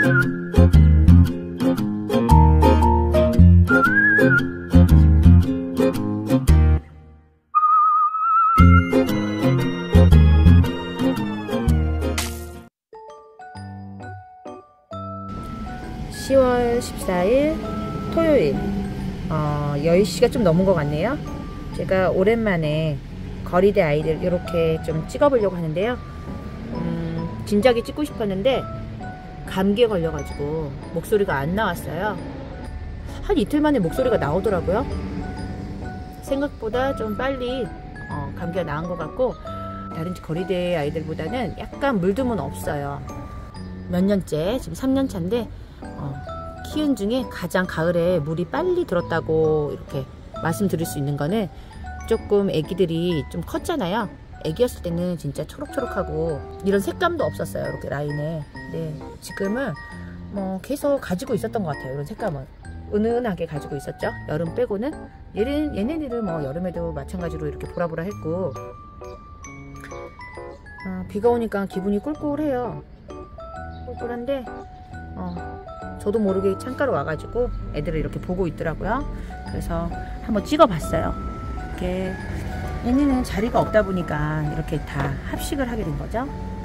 (10월 14일) 토요일 10시가 좀 넘은 것 같네요. 제가 오랜만에 거리대 아이들 이렇게 좀 찍어보려고 하는데요. 진작에 찍고 싶었는데 감기에 걸려가지고 목소리가 안 나왔어요. 한 이틀 만에 목소리가 나오더라고요. 생각보다 좀 빨리 감기가 나은 것 같고, 다른 거리대 아이들보다는 약간 물드문 없어요. 몇 년째, 지금 3년 차인데 키운 중에 가장 가을에 물이 빨리 들었다고 이렇게 말씀드릴 수 있는 거는, 조금 애기들이 좀 컸잖아요. 애기였을 때는 진짜 초록초록하고 이런 색감도 없었어요, 이렇게 라인에. 네, 지금은 뭐 계속 가지고 있었던 것 같아요. 이런 색감은 은은하게 가지고 있었죠, 여름 빼고는. 얘네들은 뭐 여름에도 마찬가지로 이렇게 보라보라 했고, 비가 오니까 기분이 꿀꿀해요. 꿀꿀한데 저도 모르게 창가로 와가지고 애들을 이렇게 보고 있더라고요. 그래서 한번 찍어봤어요. 이렇게 얘네는 자리가 없다 보니까 이렇게 다 합식을 하게 된 거죠.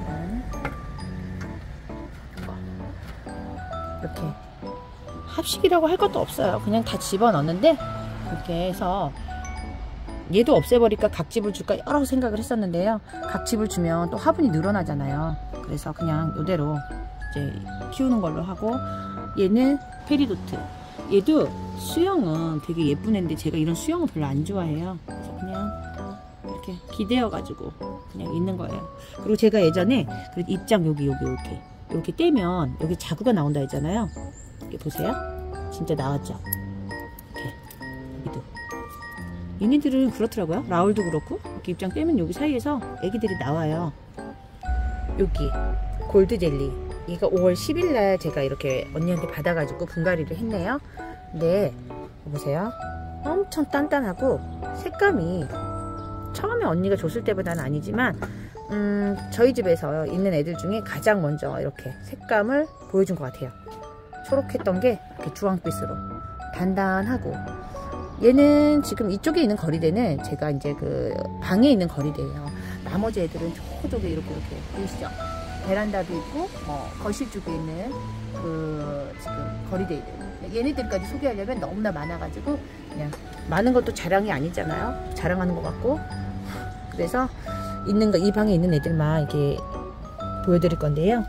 이렇게 합식이라고 할 것도 없어요. 그냥 다 집어넣는데, 이렇게 해서 얘도 없애버릴까 각집을 줄까 여러 생각을 했었는데요. 각집을 주면 또 화분이 늘어나잖아요. 그래서 그냥 이대로 이제 키우는 걸로 하고, 얘는 페리도트. 얘도 수영은 되게 예쁜 애인데 제가 이런 수영은 별로 안 좋아해요. 그래서 그냥 이렇게 기대어가지고 그냥 있는 거예요. 그리고 제가 예전에 입장 여기 이렇게 떼면 여기 자구가 나온다 했잖아요. 이렇게 보세요. 진짜 나왔죠? 이렇게 여기도. 얘네들은 그렇더라고요. 라울도 그렇고 이렇게 입장 떼면 여기 사이에서 애기들이 나와요. 여기 골드 젤리. 이거 5월 10일날 제가 이렇게 언니한테 받아가지고 분갈이를 했네요. 근데 보세요. 엄청 단단하고 색감이 처음에 언니가 줬을 때보다는 아니지만 저희 집에서 있는 애들 중에 가장 먼저 이렇게 색감을 보여준 것 같아요. 초록했던 게 이렇게 주황빛으로 단단하고, 얘는 지금 이쪽에 있는 거리대는 제가 이제 그 방에 있는 거리대예요. 나머지 애들은 저쪽에 이렇게 보이시죠? 베란다도 있고 거실 쪽에 있는 그 지금 거리대들. 얘네들까지 소개하려면 너무나 많아가지고 그냥 많은 것도 자랑이 아니잖아요. 자랑하는 것 같고. 그래서 있는 거, 이 방에 있는 애들만 이렇게 보여드릴 건데요.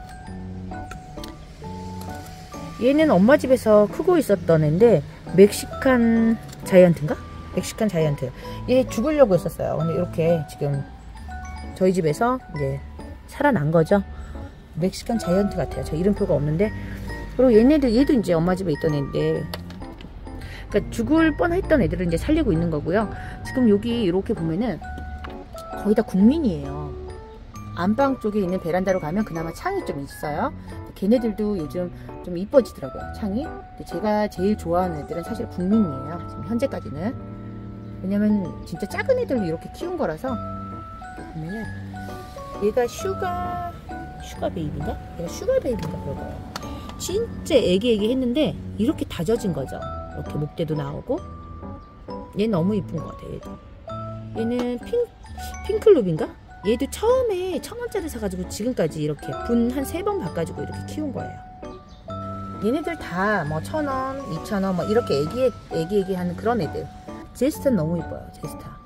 얘는 엄마 집에서 크고 있었던 애인데 멕시칸 자이언트인가? 멕시칸 자이언트. 얘 죽으려고 했었어요. 근데 이렇게 지금 저희 집에서 이제 살아난 거죠. 멕시칸 자이언트 같아요. 저 이름표가 없는데. 그리고 얘도 이제 엄마 집에 있던 애인데, 그러니까 죽을 뻔했던 애들을 이제 살리고 있는 거고요. 지금 여기 이렇게 보면은 거의 다 국민이에요. 안방 쪽에 있는 베란다로 가면 그나마 창이 좀 있어요. 걔네들도 요즘 좀 이뻐지더라고요, 창이. 근데 제가 제일 좋아하는 애들은 사실 국민이에요, 지금 현재까지는. 왜냐면 진짜 작은 애들로 이렇게 키운 거라서. 보면은 얘가 슈가 베이비인가? 얘가 슈가 베이비인가 그럴 거예요. 진짜 애기 했는데 이렇게 다져진 거죠. 이렇게 목대도 나오고. 얘 너무 이쁜 것 같아요, 얘도. 얘는 핑클룹인가? 얘도 처음에 1,000원짜리 사가지고 지금까지 이렇게 분 한 3번 바꿔주고 이렇게 키운 거예요. 얘네들 다 뭐 1,000원, 2,000원 뭐 이렇게 애기 하는 그런 애들. 제스타는 너무 이뻐요, 제스타.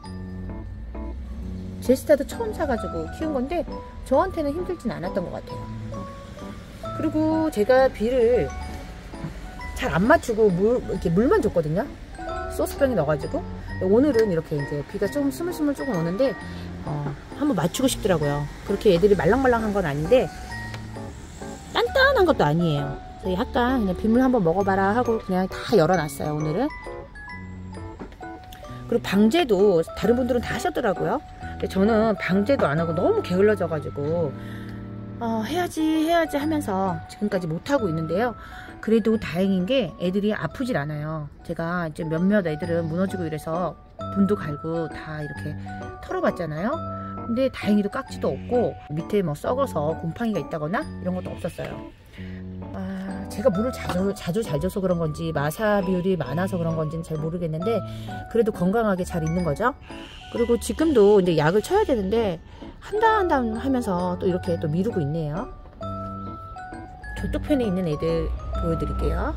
제스타도 처음 사가지고 키운 건데 저한테는 힘들진 않았던 것 같아요. 그리고 제가 비를 잘 안 맞추고 이렇게 물만 줬거든요. 소스병에 넣어가지고. 오늘은 이렇게 이제 비가 좀 스물스물 조금 오는데 한번 맞추고 싶더라고요. 그렇게 애들이 말랑말랑한 건 아닌데 단단한 것도 아니에요. 저희 약간 그냥 빗물 한번 먹어봐라 하고 그냥 다 열어놨어요, 오늘은. 그리고 방제도 다른 분들은 다 하셨더라고요. 근데 저는 방제도 안 하고 너무 게을러져가지고 해야지 하면서 지금까지 못하고 있는데요. 그래도 다행인 게 애들이 아프질 않아요. 제가 이제 몇몇 애들은 무너지고 이래서 분도 갈고 다 이렇게 털어봤잖아요. 근데 다행히도 깍지도 없고 밑에 뭐 썩어서 곰팡이가 있다거나 이런 것도 없었어요. 제가 물을 자주 잘 줘서 그런 건지 마사 비율이 많아서 그런 건지는 잘 모르겠는데 그래도 건강하게 잘 있는 거죠. 그리고 지금도 이제 약을 쳐야 되는데 한다 하면서 또 이렇게 또 미루고 있네요. 저쪽 편에 있는 애들 보여드릴게요.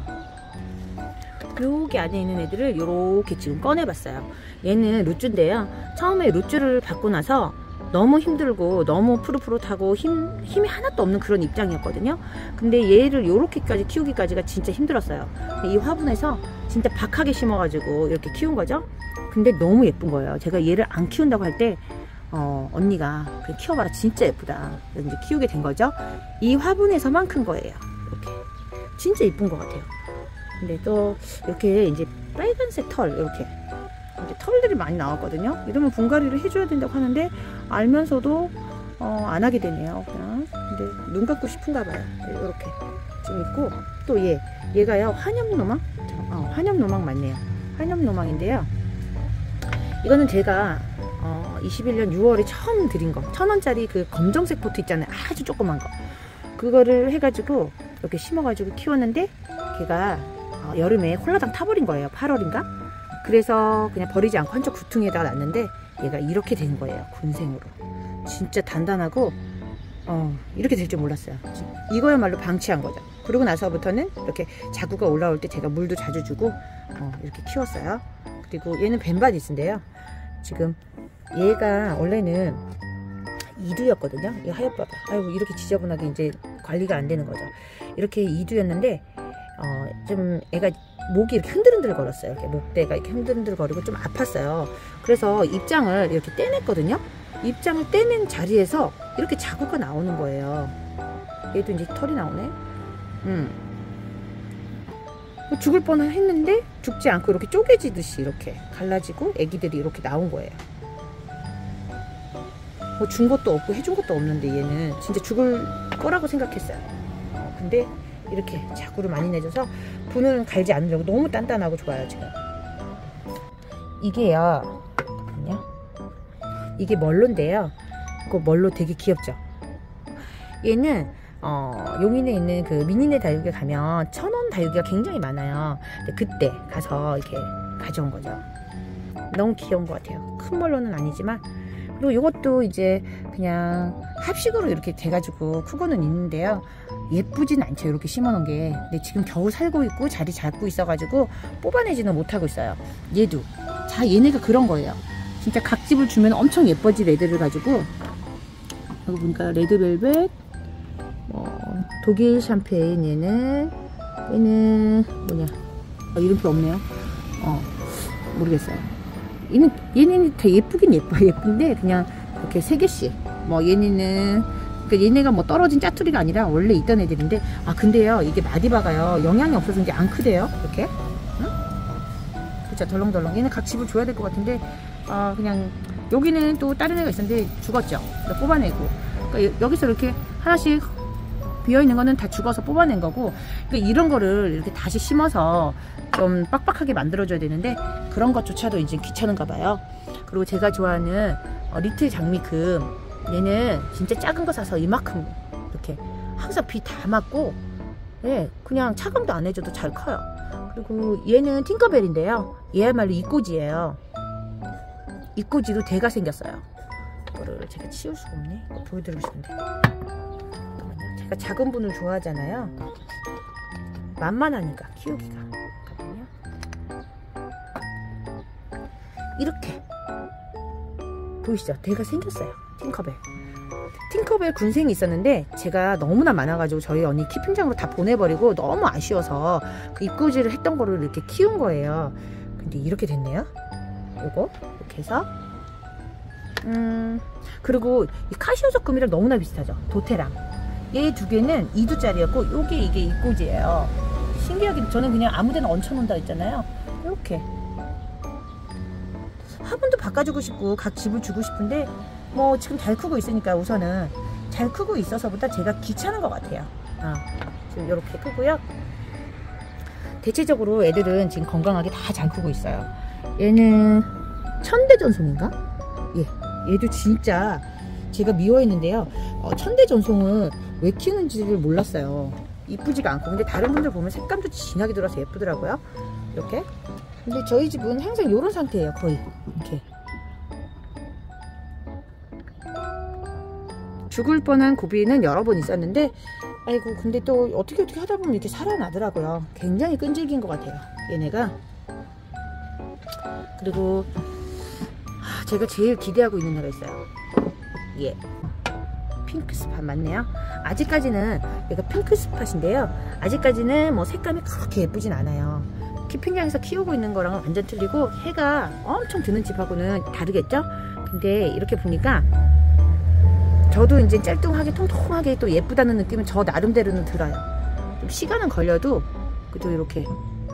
여기 안에 있는 애들을 이렇게 지금 꺼내봤어요. 얘는 루쭈인데요. 처음에 루쭈를 받고 나서 너무 힘들고 너무 푸릇푸릇하고 힘이 하나도 없는 그런 입장이었거든요. 근데 얘를 이렇게까지 키우기까지가 진짜 힘들었어요. 이 화분에서 진짜 박하게 심어가지고 이렇게 키운 거죠. 근데 너무 예쁜 거예요. 제가 얘를 안 키운다고 할 때 언니가 그래, 키워봐라 진짜 예쁘다. 그래서 이제 키우게 된 거죠. 이 화분에서만 큰 거예요. 이렇게 진짜 예쁜 것 같아요. 근데 또 이렇게 이제 빨간색 털 이렇게 이제 털들이 많이 나왔거든요. 이러면 분갈이를 해줘야 된다고 하는데 알면서도 안 하게 되네요. 그냥 근데 눈 감고 싶은가 봐요. 이렇게 지금 있고 또 얘가요 환엽노망? 환엽노망 맞네요. 환엽노망인데요. 이거는 제가 21년 6월에 처음 드린 거 1000원짜리 그 검정색 포트 있잖아요. 아주 조그만 거 그거를 해가지고 이렇게 심어가지고 키웠는데 걔가 여름에 홀라당 타버린 거예요. 8월인가? 그래서 그냥 버리지 않고 한쪽 구퉁에다가 놨는데 얘가 이렇게 된 거예요. 군생으로. 진짜 단단하고 이렇게 될 줄 몰랐어요. 이거야말로 방치한 거죠. 그러고 나서부터는 이렇게 자구가 올라올 때 제가 물도 자주 주고 이렇게 키웠어요. 그리고 얘는 벤바디스인데요. 지금 얘가 원래는 이두였거든요. 이 하얀바바. 아이고 이렇게 지저분하게 이제 관리가 안 되는 거죠. 이렇게 이두였는데 좀 애가 목이 이렇게 흔들흔들 걸었어요. 이렇게 목대가 이렇게 흔들흔들 거리고 좀 아팠어요. 그래서 입장을 이렇게 떼냈거든요. 입장을 떼낸 자리에서 이렇게 자구가 나오는 거예요. 얘도 이제 털이 나오네. 죽을 뻔은 했는데 죽지 않고 이렇게 쪼개지듯이 이렇게 갈라지고 애기들이 이렇게 나온 거예요. 뭐 준 것도 없고 해준 것도 없는데 얘는 진짜 죽을 거라고 생각했어요. 근데 이렇게 자구를 많이 내줘서 분을 갈지 않으려고 너무 단단하고 좋아요. 지금 이게요 이게 멀로인데요. 그 멀로 되게 귀엽죠. 얘는 용인에 있는 그 미니네 다육에 가면 1000원 다육이가 굉장히 많아요. 근데 그때 가서 이렇게 가져온 거죠. 너무 귀여운 것 같아요. 큰 멀로는 아니지만. 그리고 이것도 이제 그냥 합식으로 이렇게 돼가지고 크고는 있는데요. 예쁘진 않죠. 이렇게 심어놓은 게. 근데 지금 겨우 살고 있고 자리 잡고 있어가지고 뽑아내지는 못하고 있어요. 얘도. 자, 얘네가 그런 거예요. 진짜 각집을 주면 엄청 예뻐질 애들을 가지고 여기 보니까 레드벨벳, 독일 샴페인 얘는 뭐냐? 이름표 없네요. 모르겠어요. 얘는 되게 예쁘긴 예쁜데 그냥 이렇게 3개씩. 얘네는 그러니까 얘네가 뭐 떨어진 짜투리가 아니라 원래 있던 애들인데 근데요 이게 마디바가요 영양이 없어서 이제 안 크대요. 이렇게. 응? 그쵸 덜렁덜렁. 얘는 각집을 줘야 될 것 같은데 그냥 여기는 또 다른 애가 있었는데 죽었죠. 뽑아내고. 그러니까 여기서 이렇게 하나씩 비어있는 거는 다 죽어서 뽑아낸 거고, 그러니까 이런 거를 이렇게 다시 심어서 좀 빡빡하게 만들어줘야 되는데 그런 것조차도 이제 귀찮은가 봐요. 그리고 제가 좋아하는 리틀 장미금, 얘는 진짜 작은 거 사서 이만큼 이렇게 항상 비 다 맞고 그냥 차감도 안 해줘도 잘 커요. 그리고 얘는 팅커벨인데요. 얘야말로 이꼬지예요. 이꼬지도 대가 생겼어요. 이거를 제가 치울 수가 없네. 이거 보여드리고 싶은데. 제가 작은 분을 좋아하잖아요. 만만하니까 키우기가. 잠깐만요. 이렇게 보이시죠? 대가 생겼어요. 팅커벨. 팅커벨 군생이 있었는데 제가 너무나 많아가지고 저희 언니 키핑장으로 다 보내버리고 너무 아쉬워서 그 입꼬지를 했던 거를 이렇게 키운 거예요. 근데 이렇게 됐네요. 요거 이렇게 해서 그리고 이 카시오적금이랑 너무나 비슷하죠. 도테랑. 얘 두 개는 2두짜리였고 이게 입꼬지예요. 신기하게 저는 그냥 아무데나 얹혀놓는다 했잖아요. 이렇게 화분도 바꿔주고 싶고 각 집을 주고 싶은데 뭐 지금 잘 크고 있으니까 우선은 잘 크고 있어서보다 제가 귀찮은 것 같아요. 지금 이렇게 크고요. 대체적으로 애들은 지금 건강하게 다 잘 크고 있어요. 얘는 천대전송인가? 얘도 진짜 제가 미워했는데요. 천대전송은 왜 키우는지를 몰랐어요. 이쁘지가 않고, 근데 다른 분들 보면 색감도 진하게 들어서 예쁘더라고요. 이렇게. 근데 저희 집은 항상 이런 상태예요. 거의 이렇게. 죽을 뻔한 고비는 여러 번 있었는데, 아이고, 근데 또 어떻게 하다 보면 이렇게 살아나더라고요. 굉장히 끈질긴 것 같아요, 얘네가. 그리고 제가 제일 기대하고 있는 애가 있어요. 예, 핑크스팟 맞네요. 아직까지는 얘가 핑크스팟인데요, 아직까지는 뭐 색감이 그렇게 예쁘진 않아요. 키핑장에서 키우고 있는 거랑은 완전 틀리고, 해가 엄청 드는 집하고는 다르겠죠. 근데 이렇게 보니까 저도 이제 짤뚱하게 통통하게 또 예쁘다는 느낌은 저 나름대로는 들어요. 좀 시간은 걸려도 그래도 이렇게,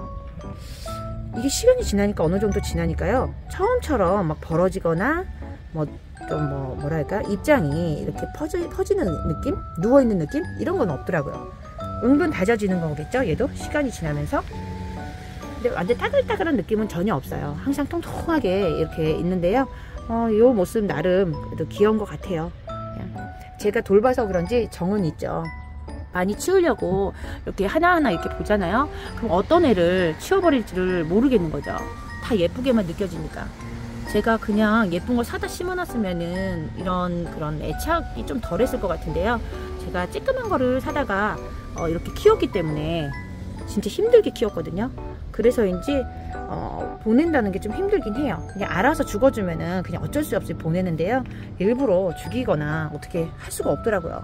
이게 시간이 지나니까, 어느 정도 지나니까요, 처음처럼 막 벌어지거나 뭐 좀 뭐랄까, 입장이 이렇게 퍼지는 느낌? 누워있는 느낌? 이런 건 없더라고요. 은근 다져지는 거겠죠, 얘도 시간이 지나면서. 근데 완전 따글따글한 느낌은 전혀 없어요. 항상 통통하게 이렇게 있는데요, 요 모습 나름 그래도 귀여운 것 같아요. 그냥 제가 돌봐서 그런지 정은 있죠. 많이 치우려고 이렇게 하나하나 이렇게 보잖아요. 그럼 어떤 애를 치워버릴지를 모르겠는 거죠. 다 예쁘게만 느껴지니까. 제가 그냥 예쁜 걸 사다 심어놨으면은 이런 그런 애착이 좀 덜했을 것 같은데요. 제가 쬐끄만 거를 사다가 이렇게 키웠기 때문에 진짜 힘들게 키웠거든요. 그래서인지 보낸다는 게 좀 힘들긴 해요. 그냥 알아서 죽어주면은 그냥 어쩔 수 없이 보내는데요, 일부러 죽이거나 어떻게 할 수가 없더라고요.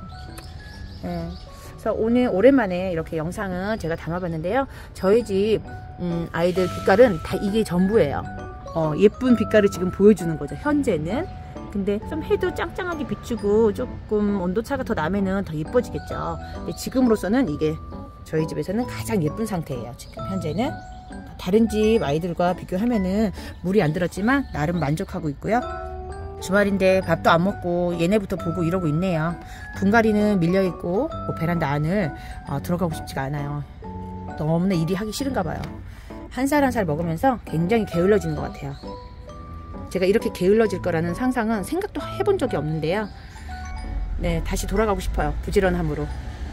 그래서 오늘 오랜만에 이렇게 영상은 제가 담아봤는데요, 저희 집 아이들 빛깔은 다 이게 전부예요. 예쁜 빛깔을 지금 보여주는 거죠, 현재는. 근데 좀 해도 짱짱하게 비추고 조금 온도차가 더 나면은 더 예뻐지겠죠. 근데 지금으로서는 이게 저희 집에서는 가장 예쁜 상태예요, 지금 현재는. 다른 집 아이들과 비교하면은 물이 안 들었지만 나름 만족하고 있고요. 주말인데 밥도 안 먹고 얘네부터 보고 이러고 있네요. 분갈이는 밀려있고 베란다 안을 들어가고 싶지가 않아요. 너무나 일이 하기 싫은가 봐요. 한 살 한 살 먹으면서 굉장히 게을러지는 것 같아요. 제가 이렇게 게을러질 거라는 상상은 생각도 해본 적이 없는데요. 네, 다시 돌아가고 싶어요, 부지런함으로.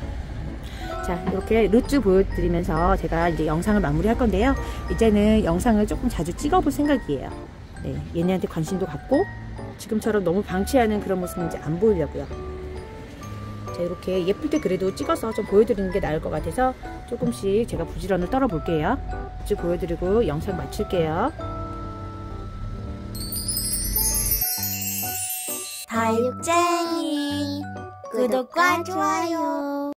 자, 이렇게 루츠 보여드리면서 제가 이제 영상을 마무리할 건데요, 이제는 영상을 조금 자주 찍어볼 생각이에요. 네, 얘네한테 관심도 갖고 지금처럼 너무 방치하는 그런 모습은 이제 안 보이려고요. 자, 이렇게 예쁠 때 그래도 찍어서 좀 보여드리는 게 나을 것 같아서 조금씩 제가 부지런을 떨어볼게요. 루츠 보여드리고 영상 마칠게요. 다육쟁이 구독과 좋아요